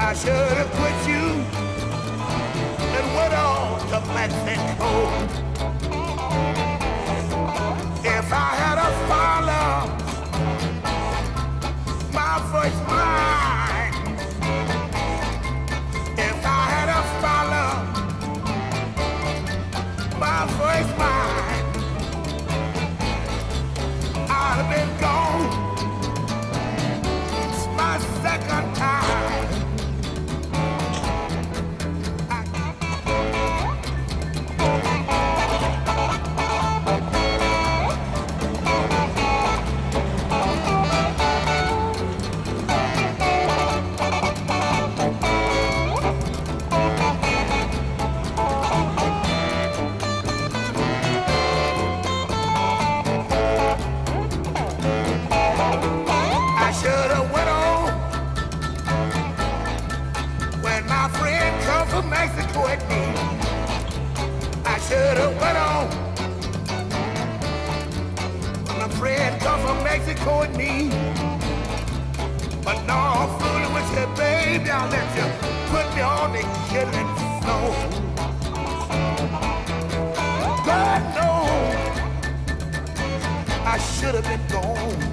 I should have quit you and went on to Mexico. If I had a follow my first mind, if I had a follow my first mind, I'd have been gone. It's my second time. Mexico at me. I should have went on. My friend come from Mexico at me. But no, I'm fooling with you, baby. I'll let you put me on the killing floor. God knows I should have been gone.